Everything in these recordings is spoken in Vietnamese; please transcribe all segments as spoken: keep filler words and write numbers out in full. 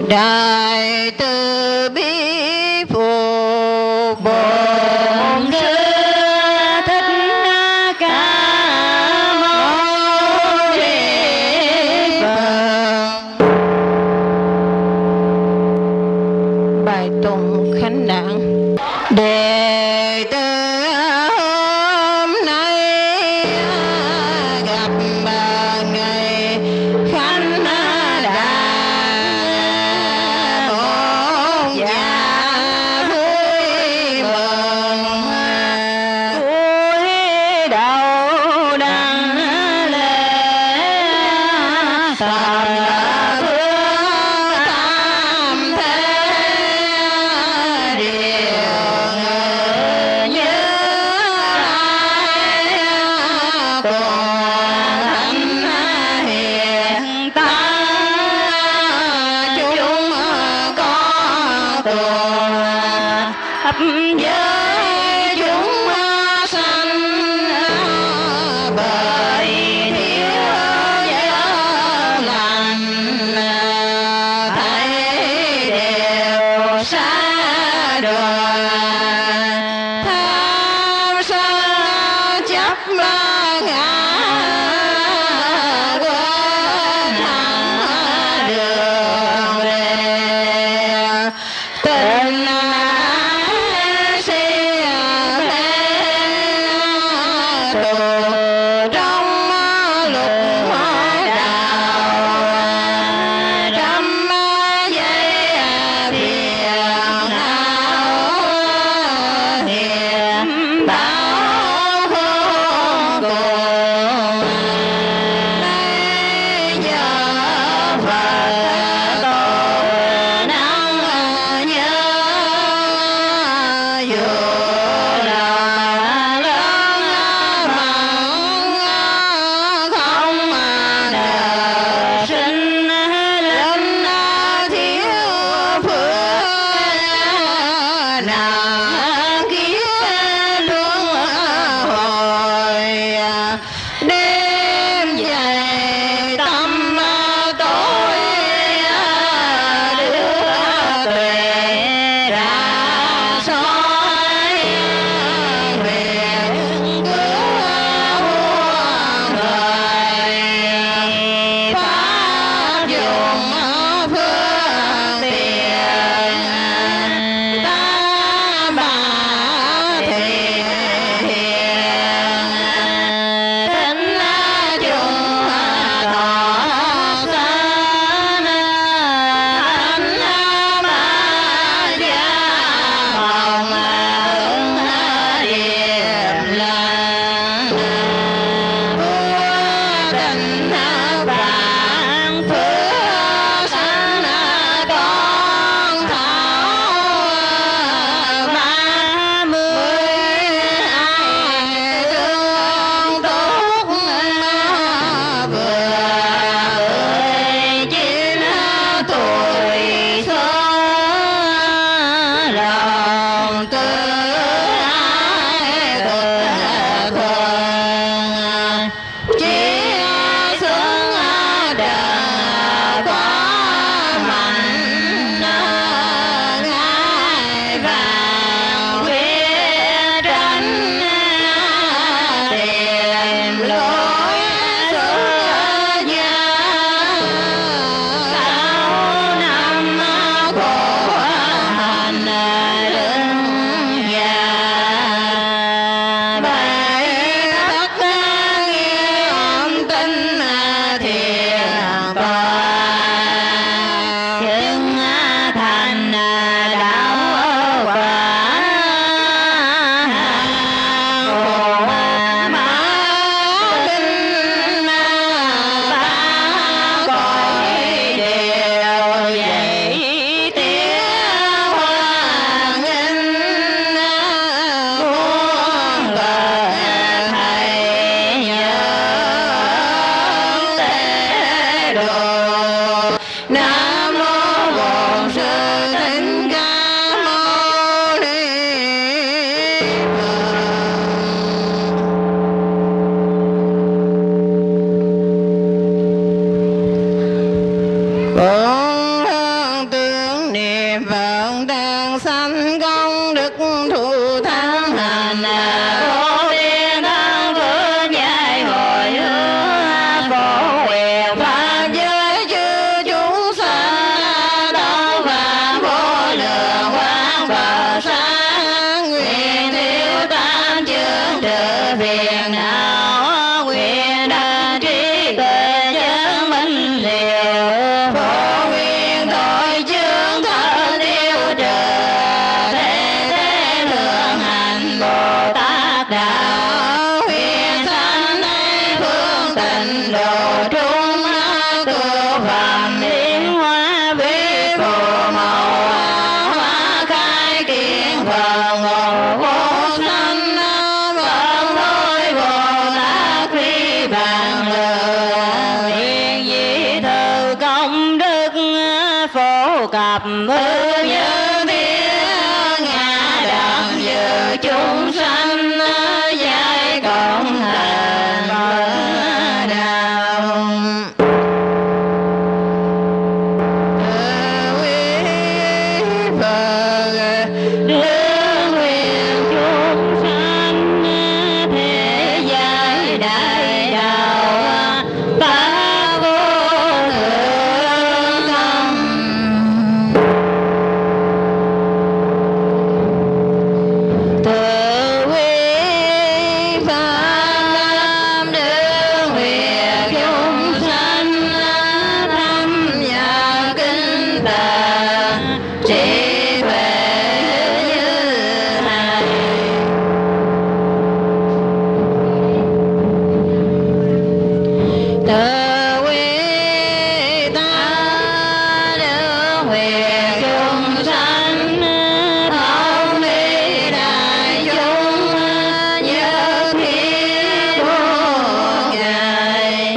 Đại từ bi phụ Bổn Sư Thích Ca Mâu Ni Phật. Bài tụng khánh đản. Đệ tử hôm nay gặp ngày khánh đản bốn nhà vui mừng, cúi đầu đảnh lễ tam phương tam thế điều như lai còn thánh hiền tăng chúng có tuần hấp giới chúng sanh bởi thiếu giới lành thấy đều xa đời tham sân chấp ngã quên thẳng đường về tình ái si mê tù trong lục đạo trăm giây phiền não hiền báo không cùng bây giờ Phật tổ năng nhớ công thủ thắng hành vô biên thắng phước giải hồi hướng phổ quyền pháp giới chư chúng sanh đâu phạm vô lượng quán Phật sáng nguyện tiêu tam chương trừ phiền não nguyện đa trí tuệ chứng minh liều phổ nguyện tội chương thân tiêu trừ thế thế thường hành Bồ Tát đạo nguyện sanh thế phương tịnh độ trung cứu phạm biến hóa vi phù màu hoa khai kiến Phật ngộ vô sanh Phật đối Bồ Tát phi bằng lượng hiện dĩ thư công đức phổ cập ư như tiếng ngã đặng dự chúng sanh giải cộng thành đạo quý Phật đương nguyện chúng sanh thế giới đại đạo pháp vô thượng tâm tự quy pháp nam đương nguyện chúng sanh thâm nhập kinh tạng trí huệ như này tự quy ta đương nguyện chúng sanh thông lý đại chúng như thiên muôn ngài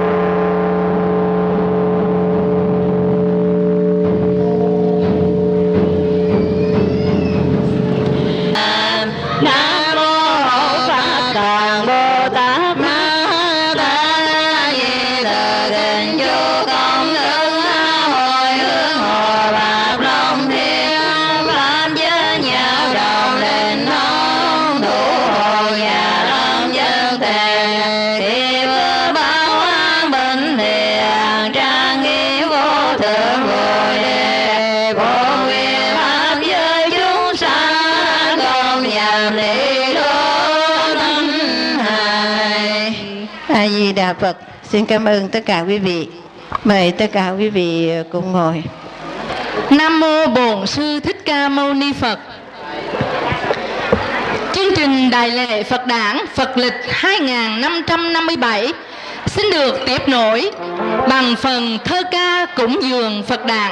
Nam mô Phật Toàn Bồ Tát Ma Ta Di Đà Định Chú Công Đức Hồi Hướng Hồ Bạc Long Thiên Pháp Giới Nhạo Đồng Định Thông Thủ Hộ Nhà Long Dân Tề Thì vừa báo an bình thiện trang nghiêm vô thượng bồ đề bồ nguyện pháp giới chúng sanh công nhập lý đô tâm hài. A Di Đà Phật. Xin cảm ơn tất cả quý vị. Mời tất cả quý vị cùng ngồi. Nam mô Bổn Sư Thích Ca Mâu Ni Phật. Chương trình Đại lễ Phật Đản Phật lịch hai nghìn năm trăm năm mươi bảy xin được tiếp nối bằng phần thơ ca cúng dường Phật Đản.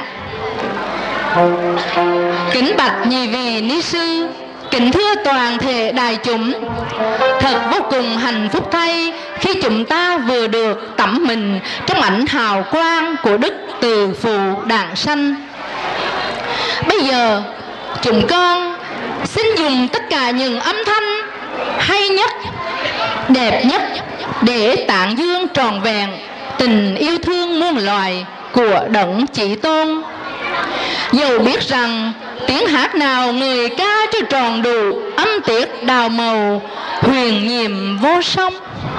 Kính bạch nhị vị ni sư, kính thưa toàn thể đại chúng, thật vô cùng hạnh phúc thay khi chúng ta vừa được tẩm mình trong ánh hào quang của Đức Từ Phụ Đản Sanh. Bây giờ chúng con xin dùng tất cả những âm thanh hay nhất, đẹp nhất để tán dương trọn vẹn tình yêu thương muôn loài của Đấng Chí Tôn. Dẫu biết rằng tiếng hát nào người ca cho tròn đủ âm tiết đào màu huyền nhiệm vô song,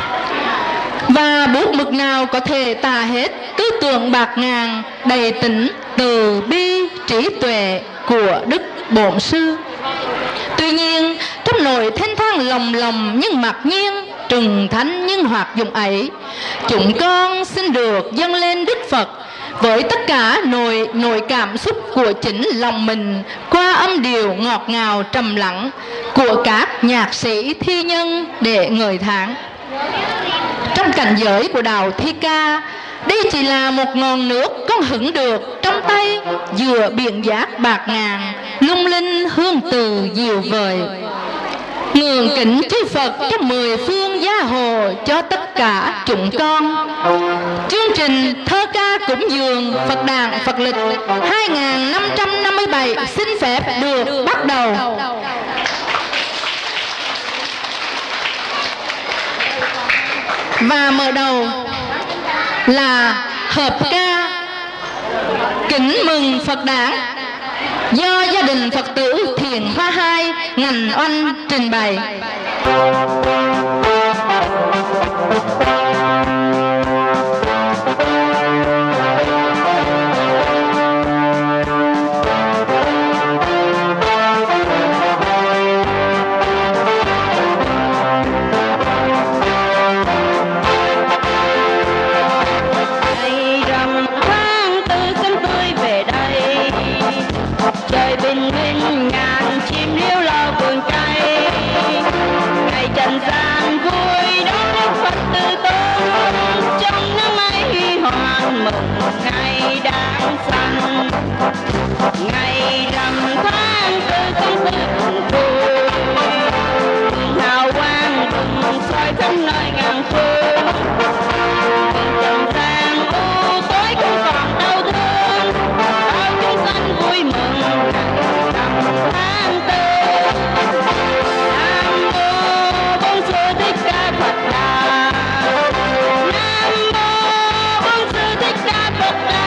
và bút mực nào có thể tả hết tư tưởng bạc ngàn đầy tính từ bi trí tuệ của Đức Bổn Sư. Tuy nhiên trong nỗi thênh thang lòng lòng nhưng mặc nhiên trừng thánh nhưng hoạt dụng ấy, chúng con xin được dâng lên Đức Phật với tất cả nội nội cảm xúc của chính lòng mình qua âm điệu ngọt ngào trầm lặng của các nhạc sĩ thi nhân để ngợi tháng. Trong cảnh giới của đạo thi ca, đây chỉ là một ngọn nước con hứng được trong tay giữa biển giác bạc ngàn, lung linh hương từ dịu vời. Ngưỡng kính chư Phật trong mười phương gia hộ cho tất cả chúng con. Chương trình thơ ca cúng dường Phật Đản Phật lịch hai nghìn năm trăm năm mươi bảy xin phép được bắt đầu. Và mở đầu là hợp ca Kính mừng Phật Đản do gia đình Phật tử Thiện Thiền Hoa Hai ngành oanh trình bày. Ngày rằm tháng tư công tư cùng vui, hào quang bừng soi khắp nơi ngàn phương. Trần gian u tối không còn đau thương, bao chúng sanh vui mừng ngày rằm tháng tư. Nam mô Bổn Sư Thích Ca Phật Đà, Nam mô Bổn Sư Thích Ca Phật Đà.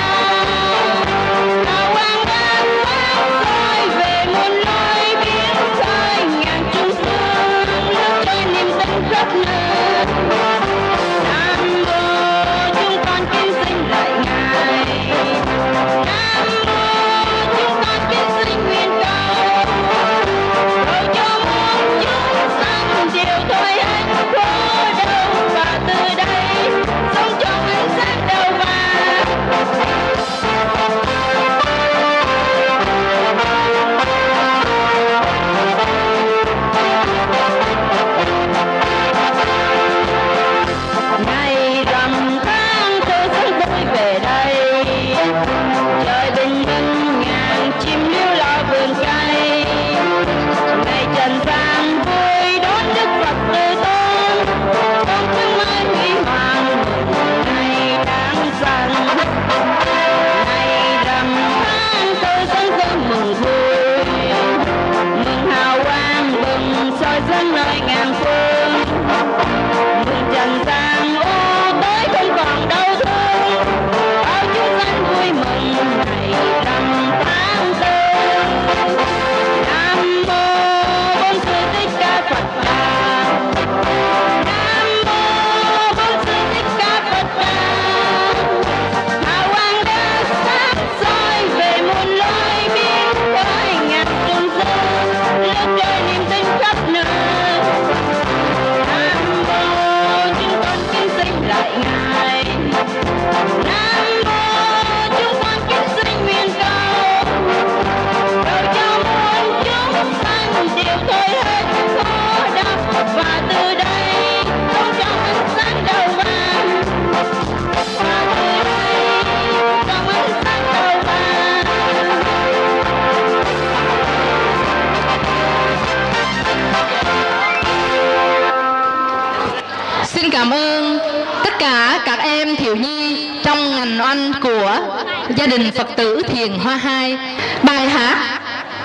Xin cảm ơn tất cả các em thiếu nhi trong ngành oanh của gia đình Phật tử Thiền Hoa Hai. Bài hát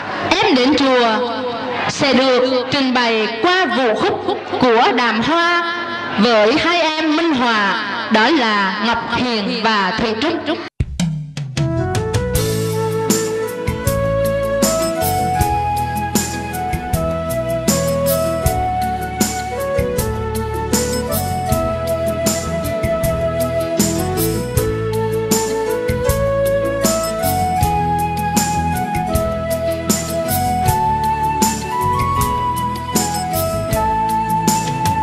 Em Đến Chùa sẽ được trình bày qua vũ khúc của Đàm Hoa với hai em minh họa, đó là Ngọc Hiền và Thủy Trúc.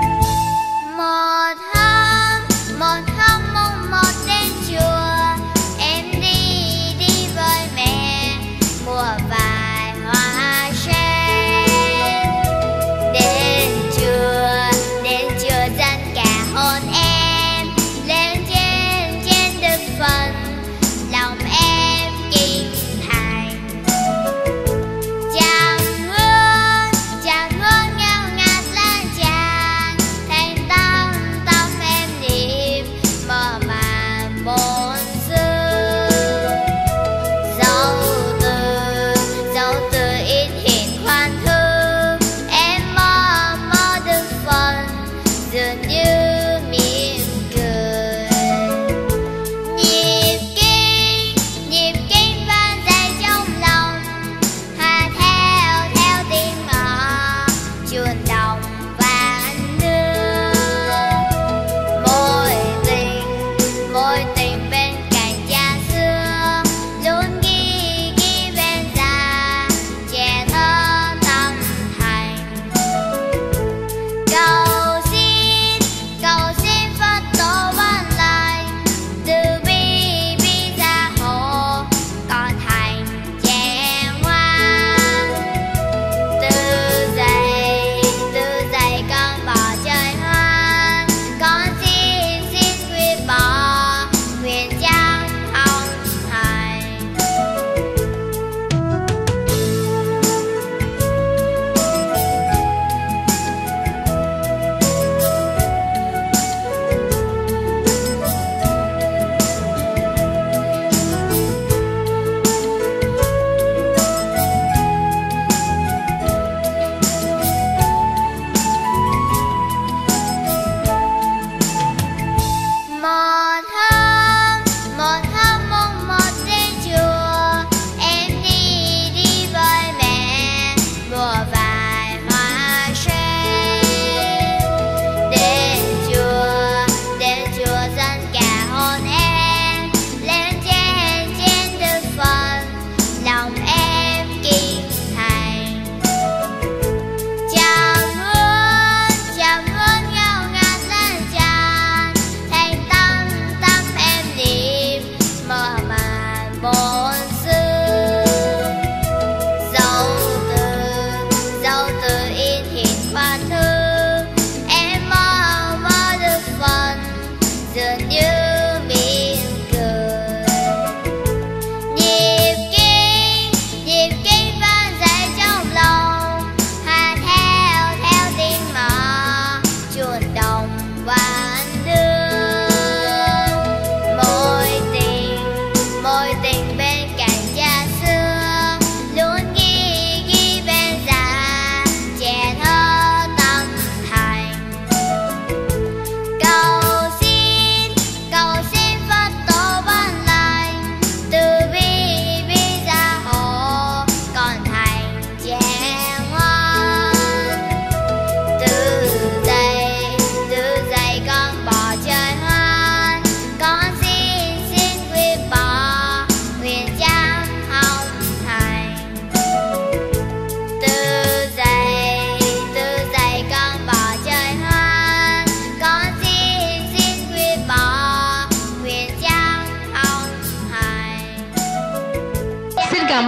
Một hôm, một hôm mùng một đến chùa,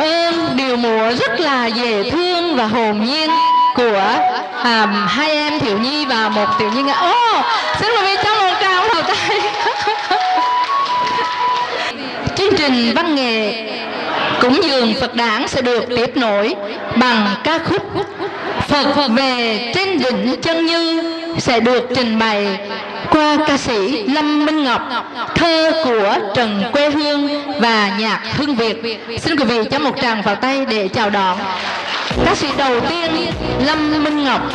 ơn điệu múa rất là dễ thương và hồn nhiên của à, hai em thiếu nhi và một tiểu nhi. Ô, oh, xin mời vị cho một tràng pháo tay. Chương trình văn nghệ cúng dường Phật đản sẽ được tiếp nối bằng ca khúc Phật về trên đỉnh chân như sẽ được trình bày qua ca sĩ Lâm Minh Ngọc, thơ của Trần Quê Hương và nhạc Hương Việt. Xin quý vị cho một tràng pháo tay để chào đón ca sĩ đầu tiên, Lâm Minh Ngọc.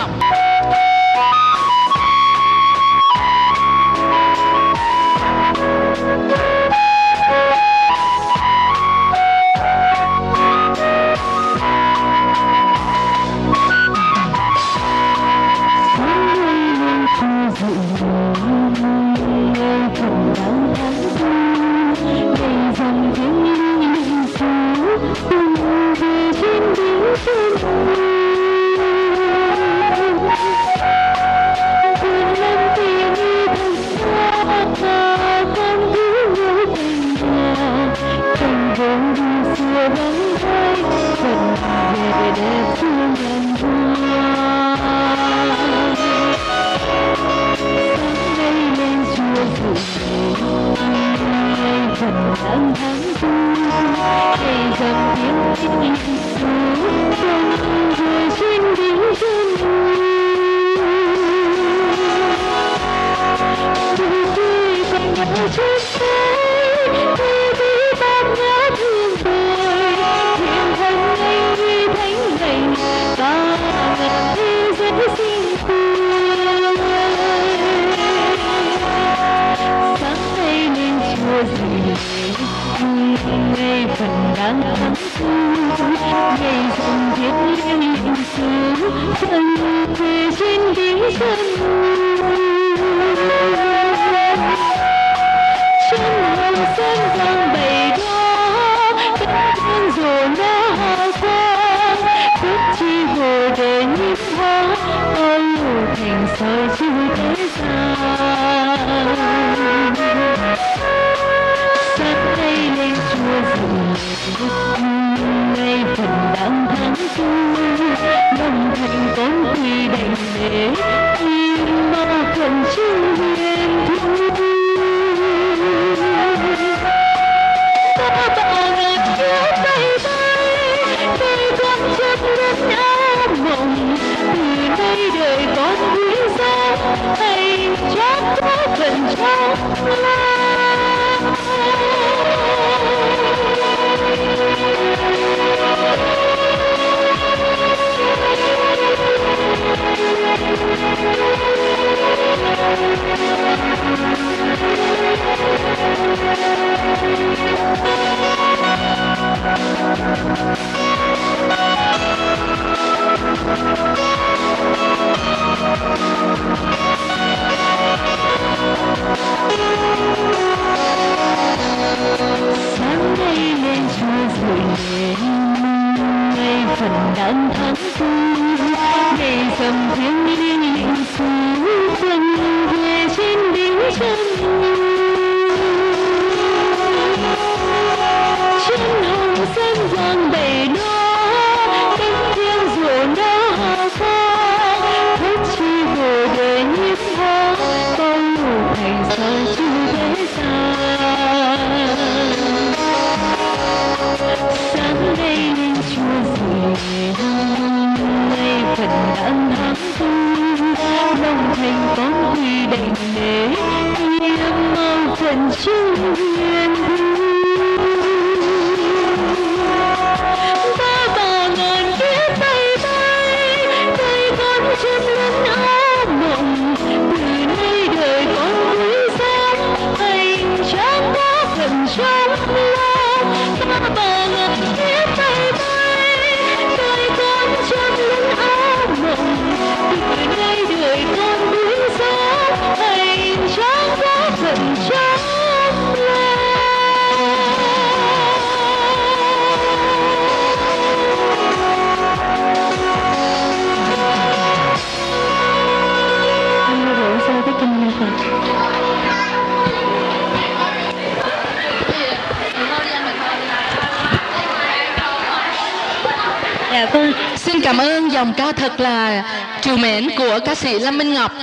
Dạ vâng. Xin cảm ơn dòng ca thật là trìu mến của ca sĩ Lâm Minh Ngọc.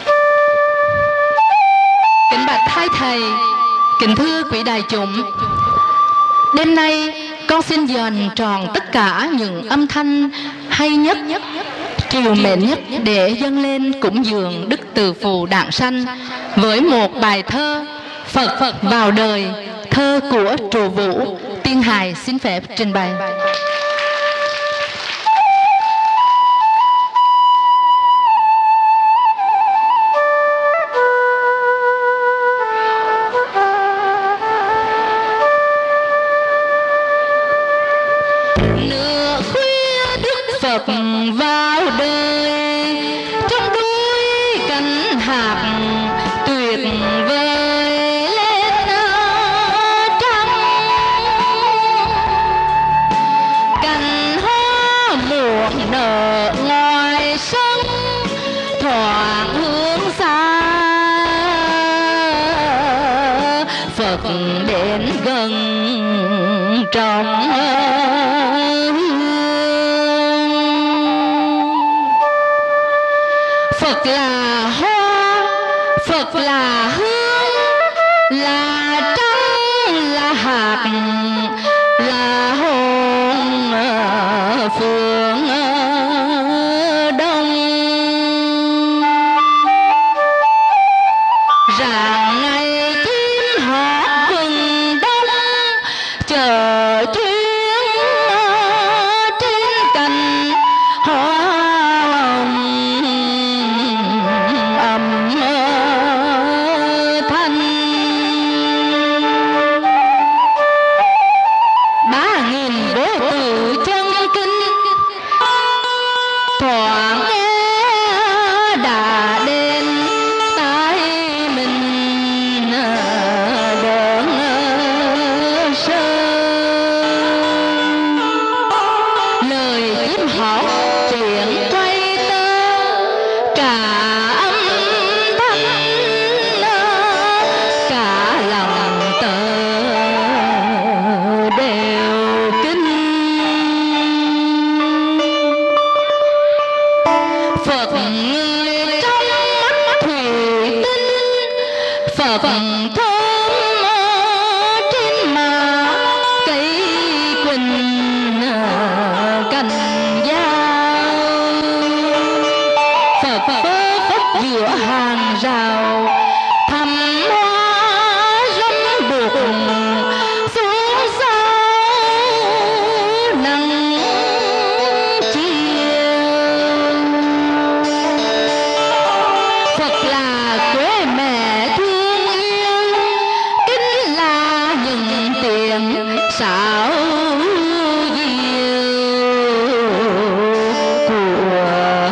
Kính bạch hai thầy, kính thưa quý đại chúng, đêm nay con xin dành tròn tất cả những âm thanh hay nhất, trìu mến nhất để dâng lên cúng dường Đức Từ Phụ Đản Sanh với một bài thơ Phật Phật vào đời, thơ của Trụ Vũ. Tiên hài xin phép trình bày. Nửa khuya Đức Phật vào đời, trong đuôi cánh hạt tuyệt vời lên trăng. Cành hoa muộn nở ngoài sân, thoảng hướng xa. Phật đến gần trong Phật là hoa, Phật là hương, là trăng, là hạt, là hồn phương đông. Rạng ngày chim hót vừng đông, chờ chuyến trên cành hoa hồng âm thanh. Ba nghìn vô tử chân kinh, thoảng nghe đã đến tai mình đơn sơ. Lời chim hót chuyện quay tơ, cả âm thanh cả lòng tơ đều kinh. Phật người trong mắt thủy tinh, Phật thơm trên má cây quỳnh cành dao. Phật phơ phất giữa hàng rào, thăm hoa râm buộc xuống sao nắng chiều. Phật là quê mẹ thương yêu, kính là những tiếng xảo diệu của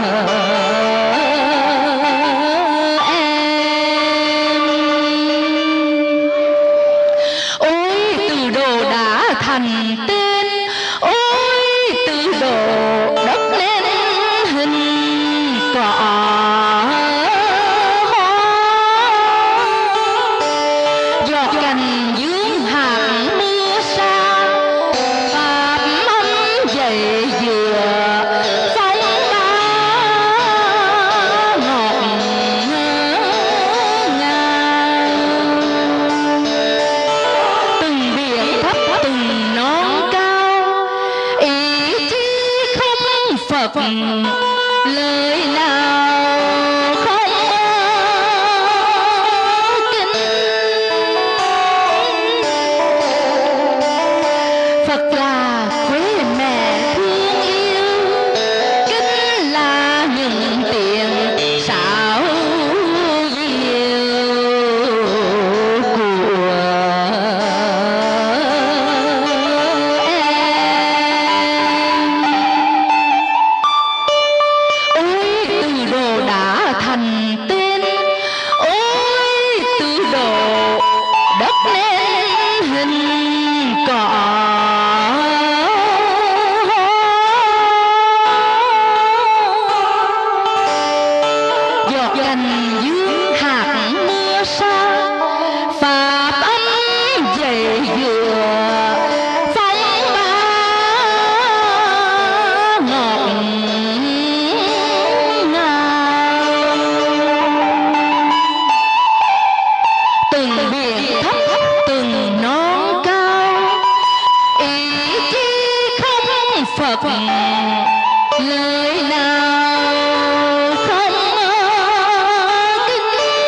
em. Ôi từ đồ đã thành tên, ôi từ đồ đất lên hình cỏ hoa. Giọt cành dương hạt mưa xa, pháp âm dậy dừa phong ba ngọt ngào. Từng biển thấp từng non cao, ý chí không Phật lời nào không kinh. Phật là quê mẹ thương yêu, kính là những tiếng xảo diệu của em. Ôi Phật lời nào không kinh,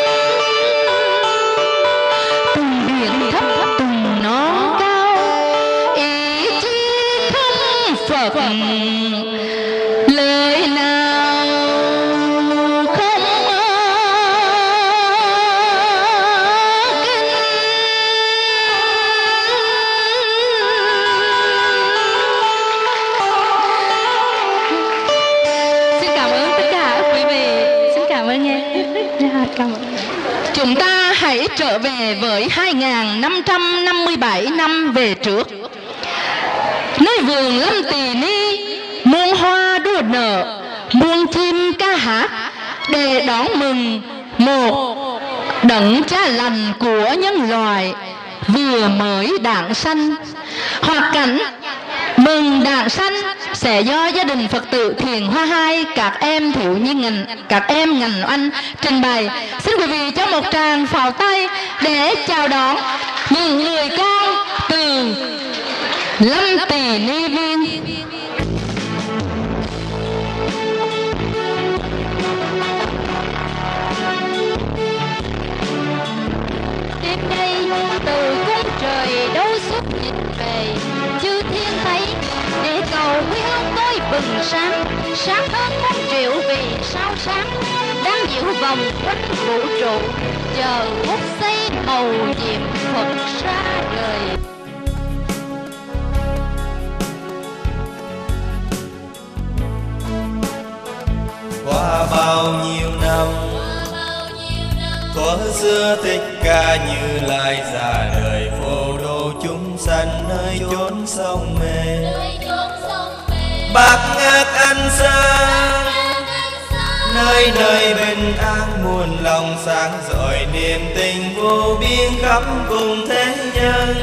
từng biển thấp từng non cao, ý chí không Phật lời nào không kinh. Xin cảm ơn tất cả quý vị. Xin cảm ơn nha. Cảm ơn. Chúng ta hãy trở về với hai nghìn năm trăm năm mươi bảy năm về trước, nơi vườn Lâm Tỳ Ni, muôn hoa đua nở, muôn chim ca hát để đón mừng một đấng cha lành của nhân loại vừa mới đản sanh. Hoạt cảnh mừng đản sanh sẽ do gia đình Phật tử Thiền Hoa Hai, các em thiếu nhi ngành, các em ngành Anh trình bày. Xin quý vị cho một tràng pháo tay để chào đón những người con từ Lâm Tỳ Ni Viên. Đêm nay từ cung trời đâu suốt nhìn về, chư thiên thấy để cầu quy ông tôi bừng sáng, sáng hơn muôn triệu vì sao sáng, đang diệu vòng quanh vũ trụ, chờ phút giây màu nhiệm Phật ra đời. Qua bao nhiêu năm, thuở xưa Thích Ca Như Lai ra đời phổ độ chúng sanh nơi chốn sông mê. Bát ngát ăn sang, nơi nơi bình an muôn lòng sáng rọi niềm tình vô biên khắp cùng thế nhân.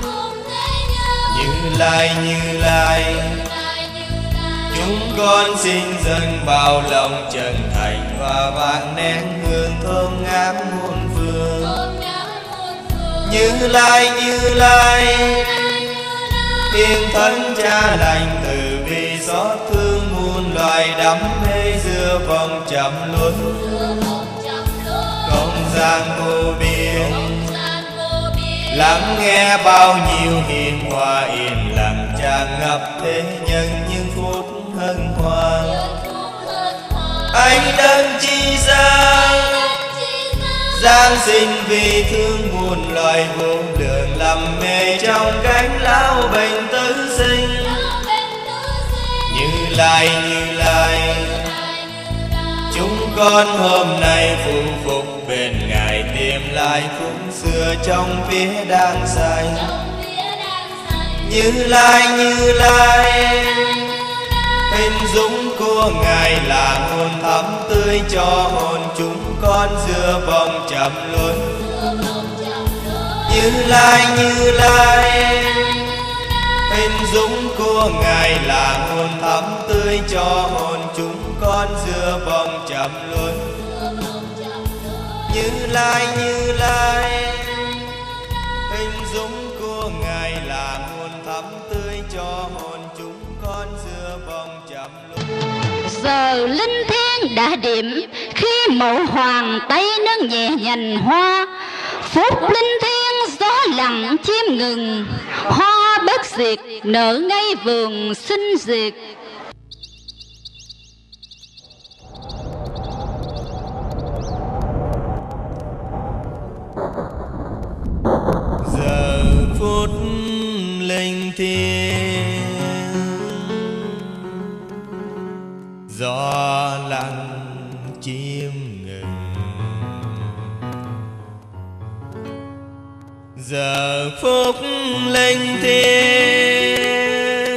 Như Lai Như Lai, chúng con xin dâng bao lòng chân thành và vạn nén hương thơm ngát muôn phương. Như Lai Như Lai, Thiên Thánh Cha lành từ bi xót thương muôn loài đắm mê giữa vòng trầm luân. Không gian vô biên, lắng nghe bao nhiêu hiền hòa yên lặng tràn ngập thế nhân những phút hân hoan. Anh đấng chi giang, giáng sinh vì thương muôn loài vô lượng, lầm mê trong cánh lao bệnh tử sinh. Như Lai Như Lai, chúng con hôm nay phụ phục bên Ngài tìm lại phút xưa trong phía đang xanh. Như Lai Như Lai, hình dũng của Ngài là nguồn thắm tươi cho hồn chúng con giữa vòng trầm luân. Như Lai Như Lai, hình dũng của Ngài là nguồn thắm tươi cho hồn chúng con giữa vòng trầm luân. Như Lai Như Lai, hình dũng của Ngài là nguồn thắm tươi cho hồn chúng con giữa vòng trầm luân. Giờ linh thiêng đã điểm, khi mẫu hoàng tay nâng nhẹ nhành hoa, phút linh thiêng gió lặng chim ngừng, hoa bất diệt nở ngay vườn sinh diệt. Giờ phút linh thiêng, gió lặng chim ngừng. Giờ phút linh thiêng,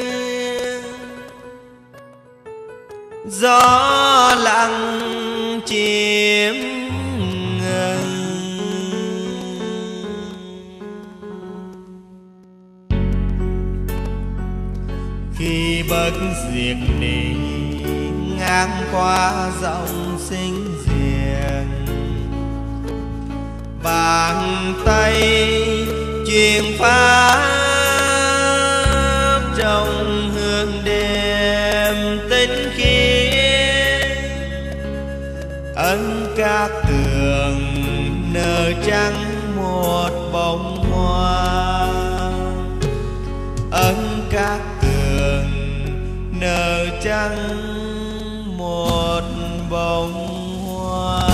gió lặng chim ngừng. Khi bất diệt ni ngang qua dòng sinh diệt, bàn tay truyền pháp trong hương đêm. tình kia. Ân các tường nở trắng một bông hoa, ân các tường nở trắng một bông hoa.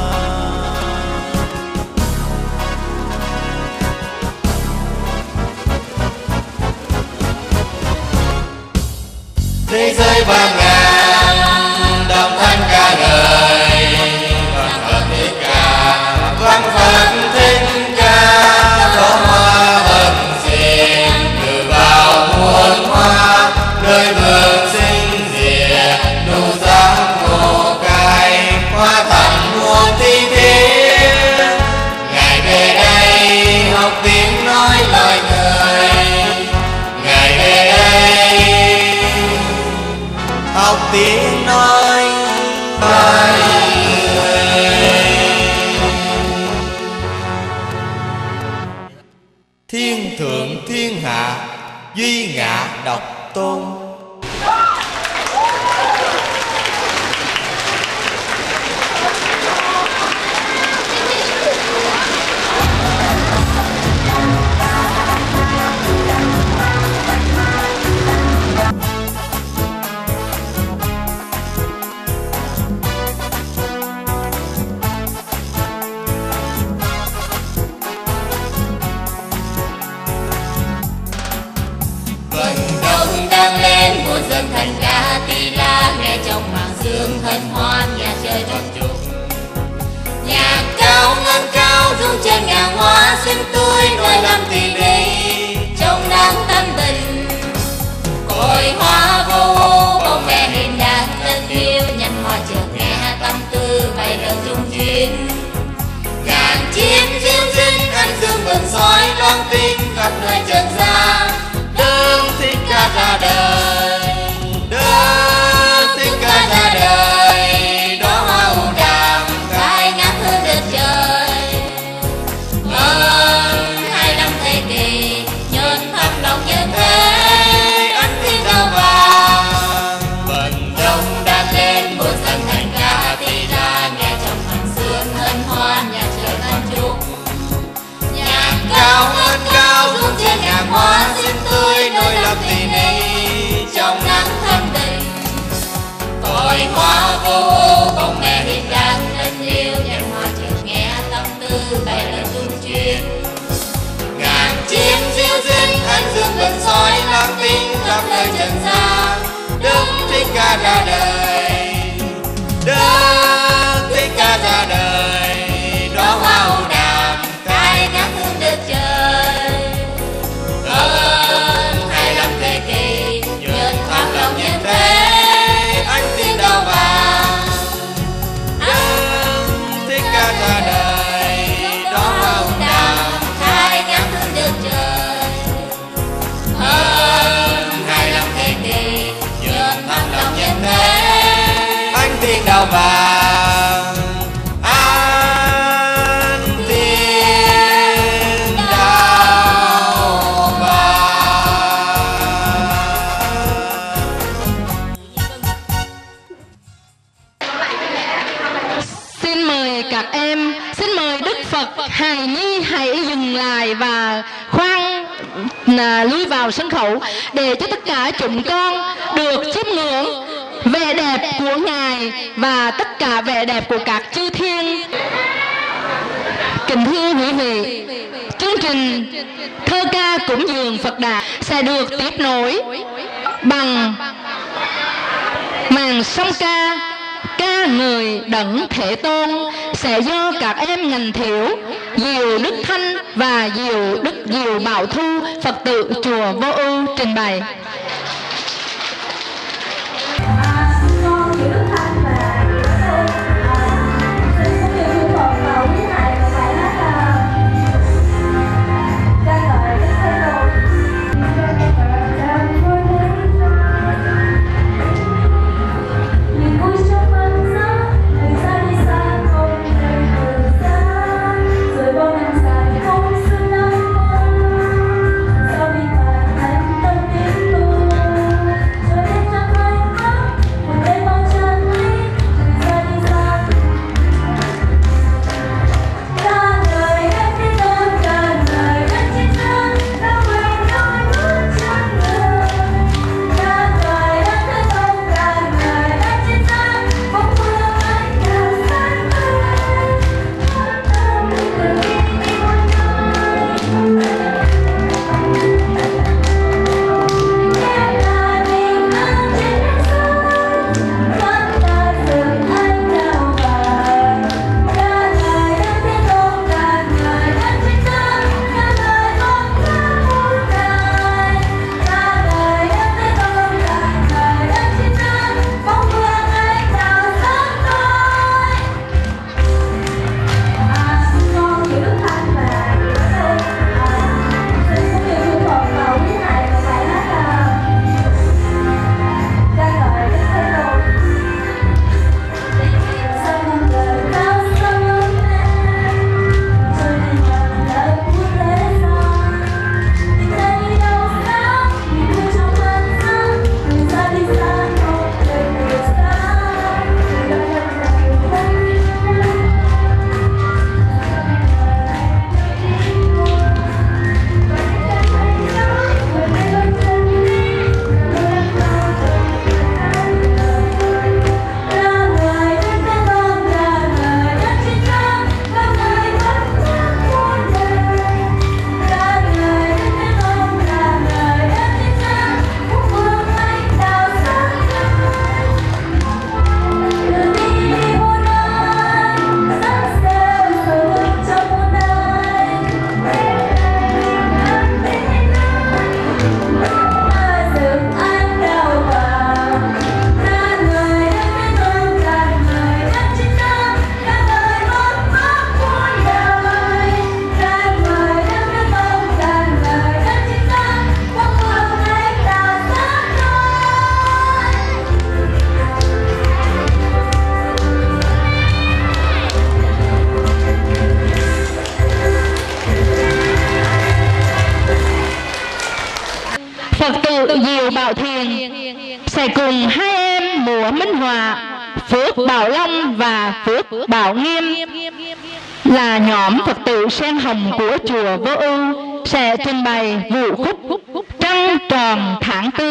Thế giới vang ngàn đồng thanh ca ngợi, vang Phật thích ca, vang Phật thích ca. Có hoa hân diên từ vào muôn hoa, nơi vườn sinh diệp nụ giang ngô cài, hoa thành muôn thi thế. Ngài về đây học tiếng nói lời người, Ngài về đây học tiếng nói lời người. Thiên thượng thiên hạ duy ngã độc tôn. Muôn dân thành ca tỳ la, nghe trong màn sương hân hoan nhà trời tròn trục. Nhạc cao ngân cao rung trên ngàn hoa xinh tươi, nơi làm tỷ đi trong nắng thanh bình. Cội hoa vô bông mẹ hiền đàn thân yêu, nhành hoa chợt nghe tâm tư bay lượn dung duyên. Ngàn chim diêu dinh anh dương vườn soi loan tin khắp nơi trần gian. Đấng Thích Ca ra đời, Đấng Thích Ca ra đời, đó hoa ưu đàm khai ngát hương đất trời. Hơn hai năm thế kỷ nhân thăm lòng nhân thế, ánh thiên đao vàng vận đông đang lên. Muôn dân thành ca tỳ la, nghe trong màn sương hân hoan nhà trời thanh trúc. Nhạc cao ngân cao rung trên ngàn hoa xinh tươi, nơi làm tỉ ni trong nắng thanh bình. Cội hoa vô bông mẹ hiền đàn thân yêu, nhành hoa chợt nghe tâm tư bay lên tung chuyên. Ngàn chim diêu dinh anh dương vần soi loan tin khắp nơi trần gian. Đấng Thích Ca ra đời, Đấng Thích Ca ra đời, đó hoa ưu đàm khai ngát hương đất trời. Hơn hai năm thế kỷ nhân thăm lòng nhân thế, ánh thiên đao vàng Đấng Thích Ca ra đời, đó hoa ưu đàm khai ngát hương đất trời. Hơn hai năm thế kỷ nhân thăm lòng nhân thế, ánh thiên đao vàng, ánh thiên đao vàng. Xin mời các em, xin mời Đức Phật hài nhi hãy dừng lại và khoan là lui vào sân khấu để cho tất cả chúng con được chiêm ngưỡng vẻ đẹp của Ngài và tất cả vẻ đẹp của các chư thiên. Kính thưa quý vị, chương trình thơ ca cúng dường Phật Đản sẽ được tiếp nối bằng màn song ca ca ngợi Đấng Thế Tôn, sẽ do các em ngành Thiểu, Diệu Đức Thanh và Diệu Đức Diệu Bảo Thu, Phật tử chùa Vô Ưu trình bày. Hãy subscribe cho kênh Ghiền Mì Gõ để không bỏ lỡ những video hấp dẫn. Diệu Bảo Thiền sẽ cùng hai em múa minh họa Phước Bảo Long và Phước Bảo Nghiêm là nhóm Phật tử sen hồng của chùa Vô Ưu sẽ trình bày vũ khúc Trăng Tròn Tháng Tư.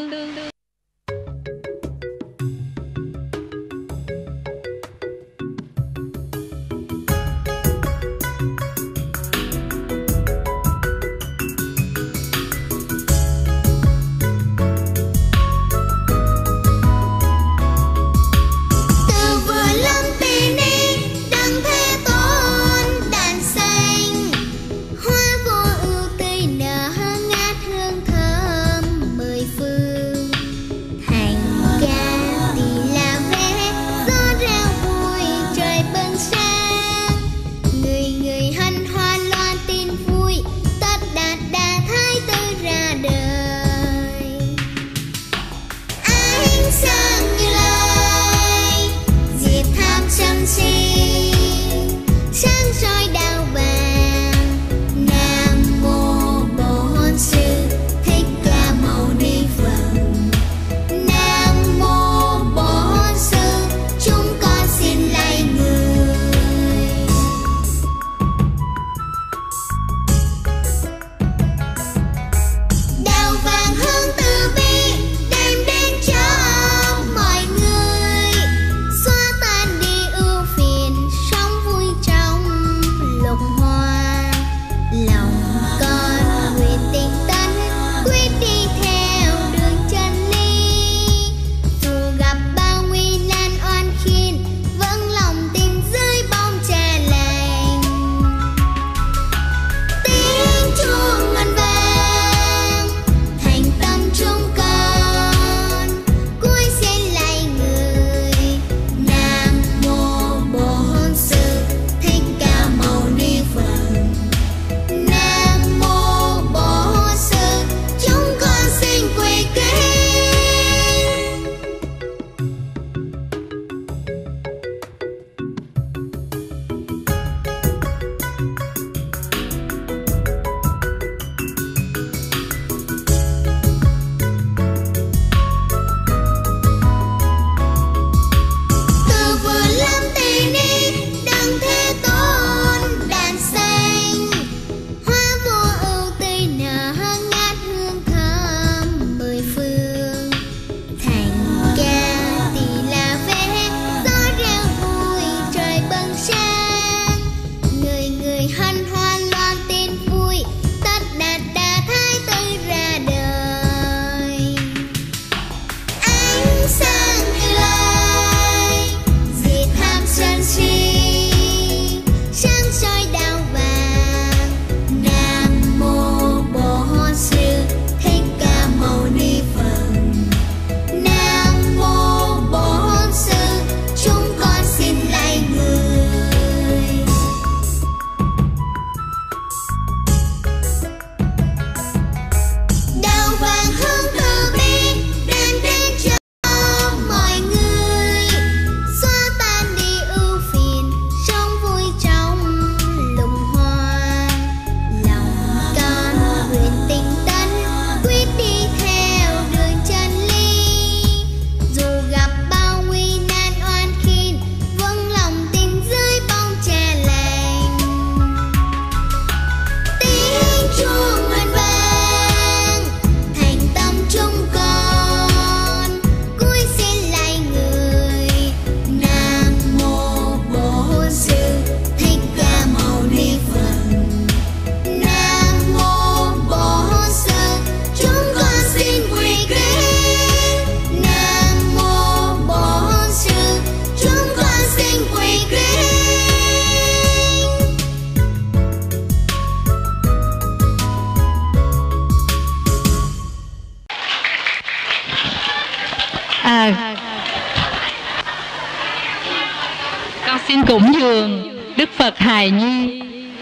Xin cúng dường Đức Phật Hài Nhi.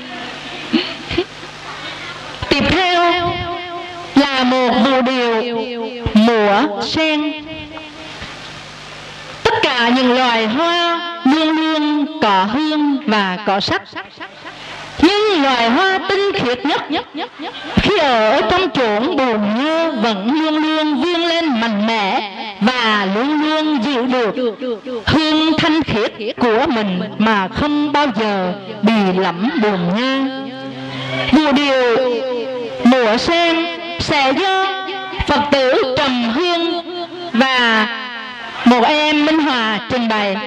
Tiếp theo là một vũ điệu múa sen. Tất cả những loài hoa luôn luôn có hương và có sắc. Nhưng loài hoa tinh khiết nhất khi ở trong chốn bồn nhơ vẫn luôn luôn vươn lên mạnh mẽ và luôn luôn giữ được hương thanh khiết của mình mà không bao giờ bị lẫm bồn nhơ. Vụ điều mùa sen sẽ do Phật tử Trầm Hương và một em Minh Hòa trình bày.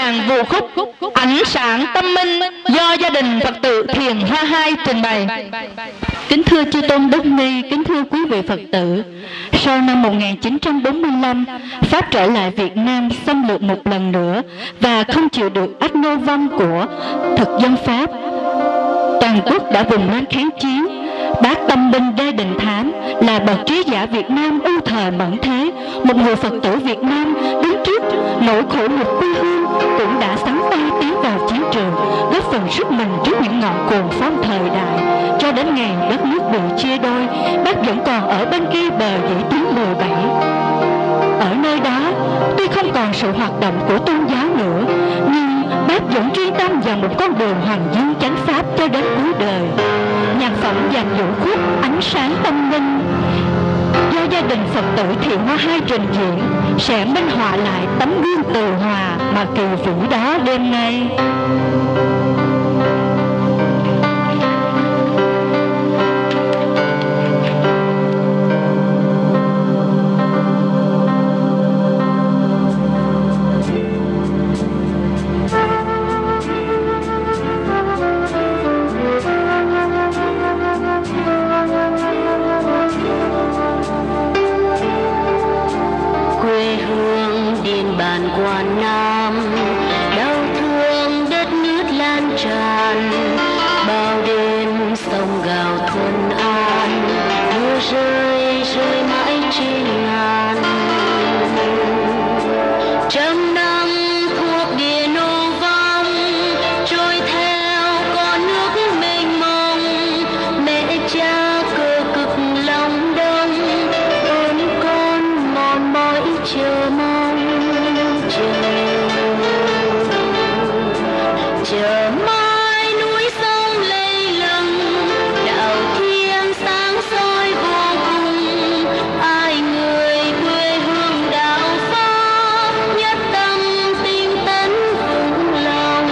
tràng vũ khúc Ánh sáng tâm minh do gia đình Phật tử Thiền Hoa Hai trình bày. Kính thưa chư tôn đức ni, kính thưa quý vị Phật tử, sau năm một nghìn chín trăm bốn mươi lăm, Pháp trở lại Việt Nam xâm lược một lần nữa và không chịu được ách nô vong của thực dân Pháp. Toàn quốc đã vùng lên kháng chiến. Bác Tâm Binh Đê Đình Thám là bậc trí giả Việt Nam ưu thời mẫn thế, một người Phật tử Việt Nam đứng trước nỗi khổ nhục quê hương, cũng đã sắn tay tiến vào chiến trường, góp phần sức mình trước những ngọn cồn phong thời đại. Cho đến ngày đất nước bị chia đôi, bác vẫn còn ở bên kia bờ dãy tuyến mười bảy. Ở nơi đó, tuy không còn sự hoạt động của tôn giáo nữa, nhưng bác vẫn chuyên tâm vào một con đường hoàng dương chánh pháp cho đến cuối đời. Nhạc phẩm dàn vũ khúc Ánh Sáng Tâm Linh do gia đình Phật tử Thiện Hoa Hai trình diễn sẽ minh họa lại tấm gương từ hòa mà kỳ vĩ đó đêm nay. Quảng Nam đau thương đất nước lan tràn, bao đêm sông gào thuần an, mưa rơi rơi mãi trên ngàn. Trăm năm thuộc địa nô vong trôi theo con nước mênh mông, mẹ cha cơ cực lòng đông ôm con mòn mỏi chờ mong. Chờ mãi núi sông lây lừng, đạo thiên sáng soi vô cùng. Ai người quê hương đạo Pháp, nhất tâm tinh tấn vững lòng.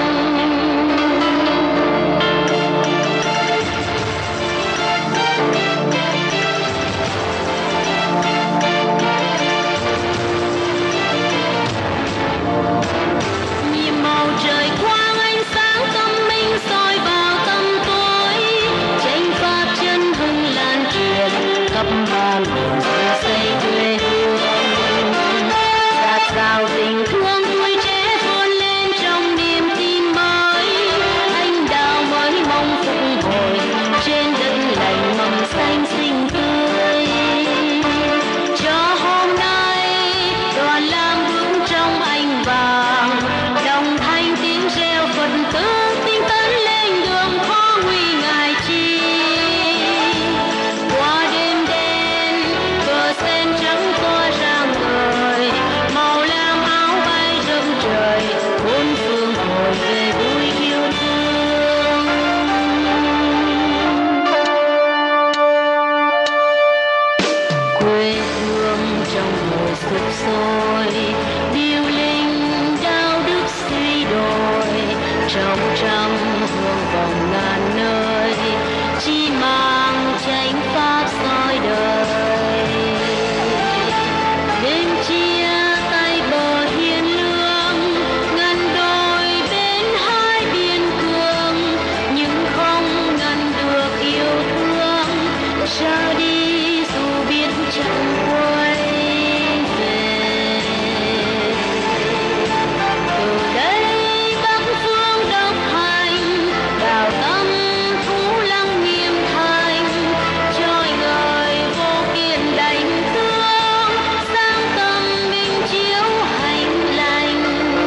Nhìn màu trời quang ánh sáng tâm minh soi vào tâm tối, chánh pháp chân hưng lan truyền khắp ban miền xây quê hương. Dạt dào tình thương vui trẻ vươn lên trong niềm tin mới, anh đào mới mong phục hồi trên đất lành mầm xanh xinh tươi. Cho hôm nay đoàn lam bước trong ánh vàng, đồng thanh tiếng reo Phật tử tinh tấn lên đường khó nguy ngại chi. Qua đêm đen cờ sen trắng tỏa ra ngời, màu lam áo bay rộng trời, bốn phương hồi về vui yêu thương. Quê hương trong mùa sụp sôi, điêu linh đạo đức suy đồi, trong trăm hương vòng ngàn nơi, chỉ mang chánh pháp soi đời. Đêm chia tay bờ hiên lương, ngăn đôi bên hai biên cương, nhưng không ngăn được yêu thương. Ra đi dù biết chẳng quay về. Từ đây Bắc phương độc hành, đào tâm thú lăng nghiêm thành, trôi ngời vô kiên đánh tương, sáng tâm minh chiếu hành lành.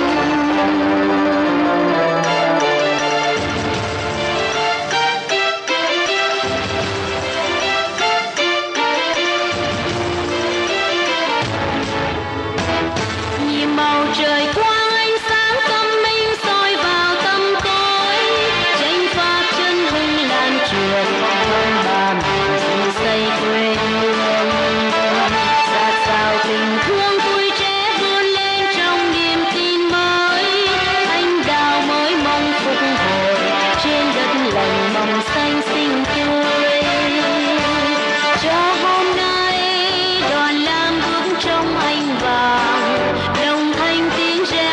Nhìn màu trời quang ánh sáng tâm minh soi vào tâm tối, chánh pháp chân hưng lan truyền thôn bàn xây quê hương. Dạt dào tình thương vui trẻ vươn lên trong niềm tin mới, anh đào mới mong phục hồi trên đất lành mầm xanh xinh tươi. Cho hôm nay đoàn lam bước trong ánh vàng, đồng thanh tiếng reo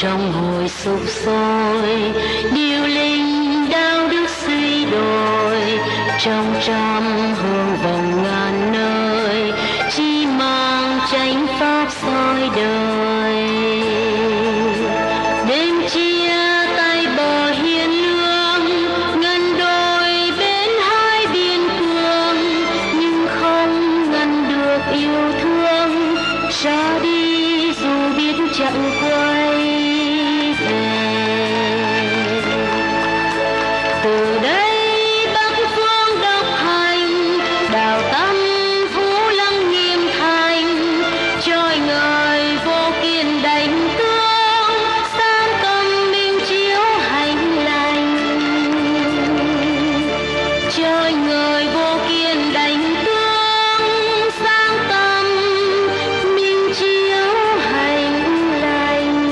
trong hồi sục sôi, điêu linh đạo đức xây đồi, trong trăm hương vòng ngàn nơi, chỉ mang chánh pháp soi đời. Đêm chia tay bờ hiên lương, ngăn đôi bên hai biên cương, nhưng không ngăn được yêu thương, ra đi dù biết chẳng quay về. Từ đây bắc phương độc hành, đào tâm phú lăng nghiêm thành, trôi ngời vô kiên đánh tương, sáng tâm minh chiếu hành lành. Trôi ngời vô kiên đánh tương, sáng tâm minh chiếu hành lành.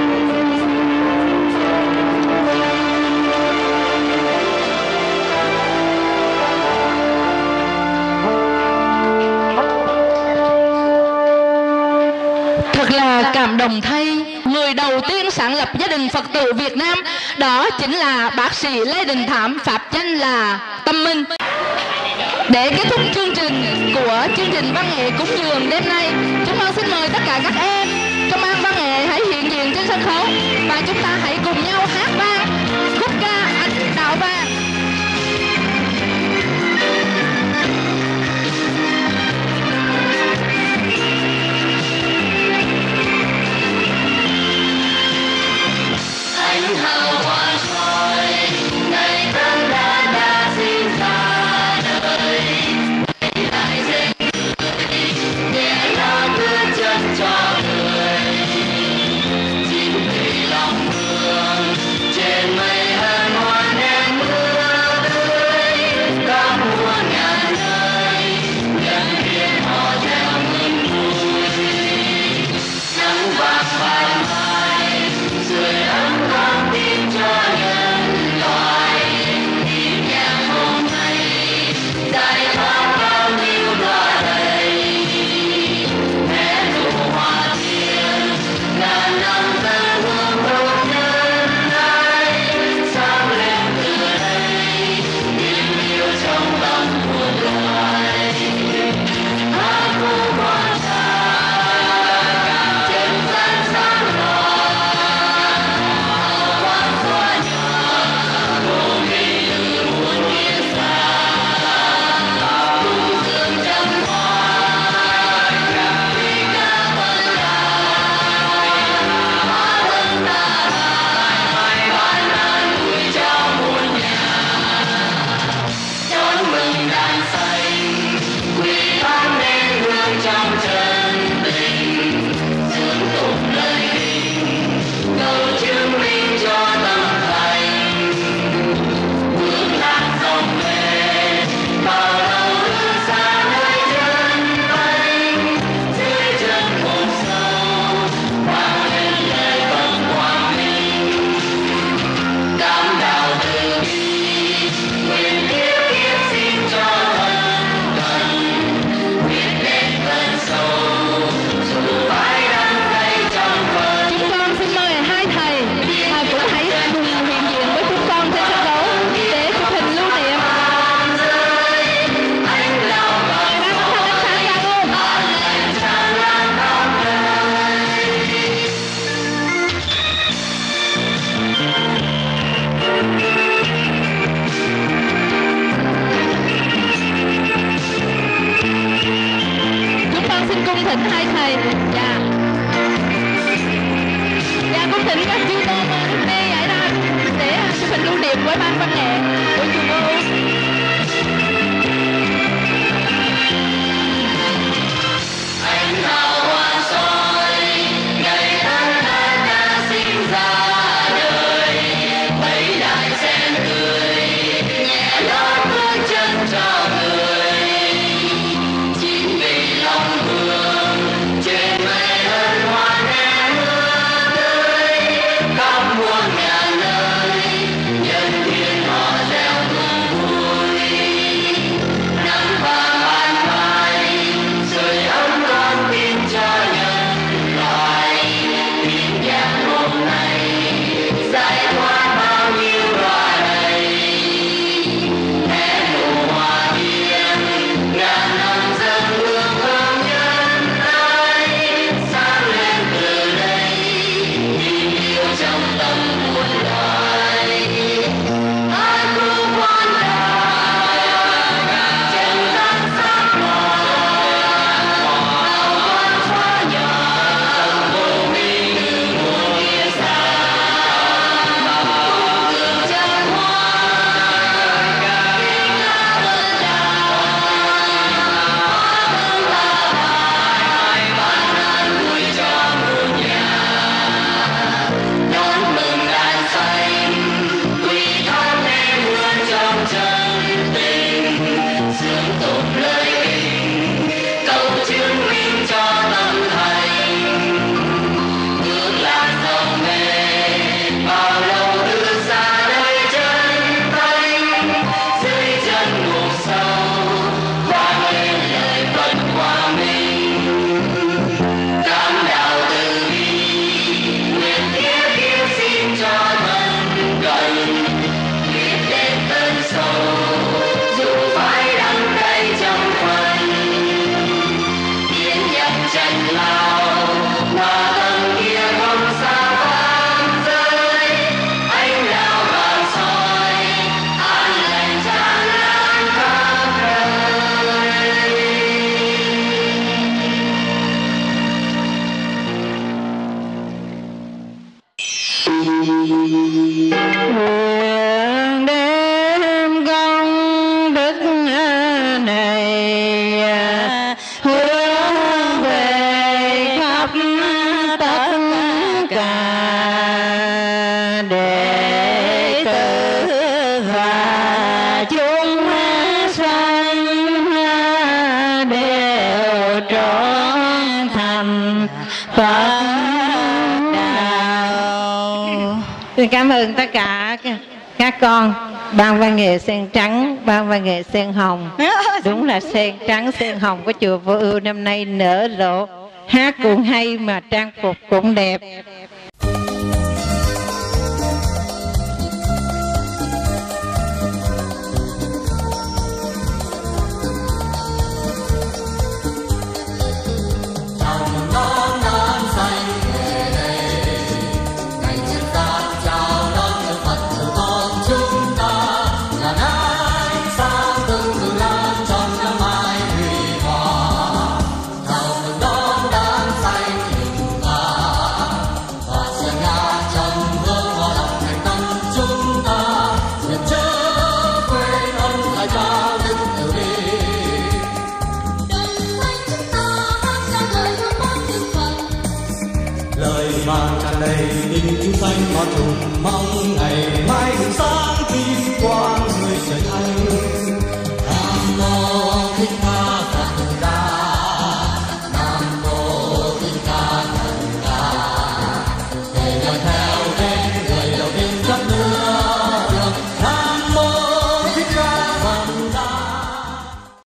Thật là cảm động thay, người đầu tiên sáng lập gia đình Phật tử Việt Nam đó chính là bác sĩ Lê Đình Thám, pháp danh là Tâm Minh. Để kết thúc chương trình của chương trình văn nghệ cúng dường đêm nay, chúng con xin mời tất cả các em trong ban văn nghệ hãy hiện diện trên sân khấu và chúng ta hãy cùng nhau hát vang khúc ca Ánh Đạo Vàng. Ánh hào hoa soi, ngày tân đã đã sinh ra đời, ngày lại danh người, nhẹ lo bước chân cho người. Chín vì lòng thương, trên mây hân hoan em mưa tươi, các muôn ngàn nơi, nhân viên họ theo mừng vui. Nắng vàng phai mai, sưởi ấm con tim cho nhân loại. Tim nhạc hôm nay giải thoát bao nhiêu đọa đầy. Mẹ nụ hoa thiên ngàn năm dân hương một nhân nay, sáng lên từ đây tình yêu trong tâm muôn loài. Hát khúc hoa trà trên gian sáng loạn, quang xóa nhòa vô nghi từ muôn kiếp xa. Cùng dương chân hoa vì ca vân đài, hóa thân ta lại ban an ủi cho muôn nhà. Đón mừng đàn xanh quy thắm nên hương trong chân tình, dương tụng lời kinh cầu chứng minh cho tâm thành. Bước lạc dòng về bao lâu hương xa nơi chân anh, dưới chân một sâu vang lên lời vâng quang minh. Đám đạo từ bi nguyện kiếp kiếp xin cho thân cần, quyết đến gần sâu dù phải đắng cay trong phần. Chúng con xin mời hai thầy à, cũng hãy cùng hiện diện với chúng con trên sân khấu để chụp hình lưu niệm. Anh lao vào Mời ban âm thanh ánh sáng ra luôn. lành tràn lan khắp nơi. Chúng con xin cung thỉnh hai thầy. Dạ. Dạ, cung thỉnh các chư tôn đi giải ra để chụp hình lưu niệm với ban văn nghệ của chùa Vô Ưu. Ánh hào hoa soi, ngày tân đã đã sinh ra đời. Mấy đại sen tươi, nhẹ lót bước chân cho người. Chín vì lòng hương, trên mây hân hoan em mưa tươi, khắp muôn ngàn nơi, nhân thiên họ gieo mừng vui. Phật đạo. Xin cảm ơn tất cả các con. Ban văn nghệ sen trắng, ban văn nghệ sen hồng. Đúng là sen trắng, sen hồng của chùa Vô Ưu năm nay nở rộ. Hát cũng hay mà trang phục cũng đẹp. Chúng sanh có trùng mong ngày mai sáng kim quang người trời thay.